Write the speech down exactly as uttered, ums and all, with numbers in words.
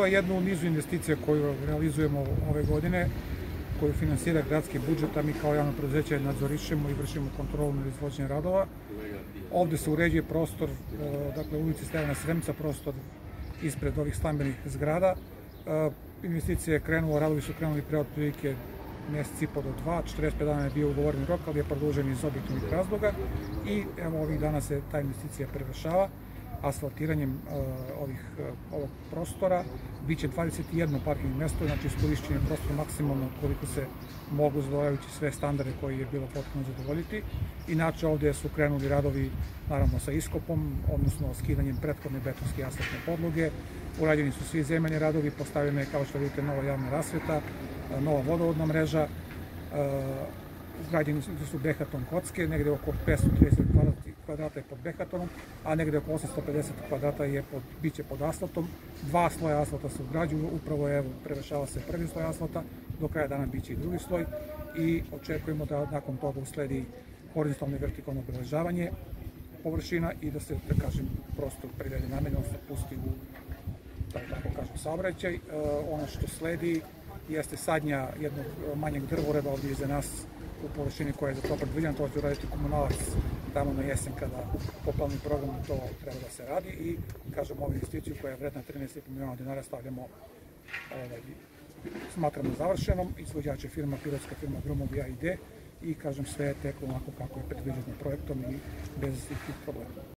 to je jedna u nizu investicija koju realizujemo ove godine, koju finansira gradski budžet, a mi kao javno preduzeće nadzorišemo i vršimo kontrolu nad izvođenjem radova. Ovde se uređuje prostor, dakle ulici Stevana Sremca, prostor ispred ovih stambenih zgrada. Investicija je krenula, radovi su krenuli pre otprilike mesec i po do dva, četrdeset pet dana je bio ugovoreni rok, ali je produžen iz objektivnih razloga i evo ovih dana se ta investicija prevršava asfaltiranjem uh, ovih, uh, ovog prostora. Biće dvadeset jedno parking mesto, znači iskorišćen je prostor maksimalno koliko se mogu, zadovoljavajući sve standarde koji je bilo potrebno zadovoljiti. Inače ovde su krenuli radovi naravno sa iskopom, odnosno skidanjem prethodne betonske i asfaltne podloge. Urađeni su svi zemljani radovi, postavljena je, kao što vidite, nova javna rasveta, nova vodovodna mreža, izgrađeni su behaton kocke, negde oko petsto trideset kvadrata je pod behatonom, a negde oko osamsto pedeset kvadrata je pod, biće pod asfaltom. Dva sloja asfalta se ugrađuju, upravo evo, prevršava se prvi sloj asfalta, do kraja dana biće i drugi sloj i očekujemo da nakon toga usledi horizontalno i vertikalno obeležavanje površina i da se, da kažem, prostor privede namenu, da se pusti u, da tako kažem, saobraćaj. Ono što sledi jeste sadnja jednog manjeg drvoreda ovdje iza nas u površini koja je za to predviđena. To će uraditi komunalac tamo na jesen kada poplavni program to treba da se radi i, kažem, ovu investiciju koja je vredna trinaest i po miliona dinara stavljamo, ovaj, smatramo završenom. Izvođač je firma, pilotska firma Grumovija i D i, kažem, sve je teklo onako kako je predviđeno projektom i bez ikakvih problema.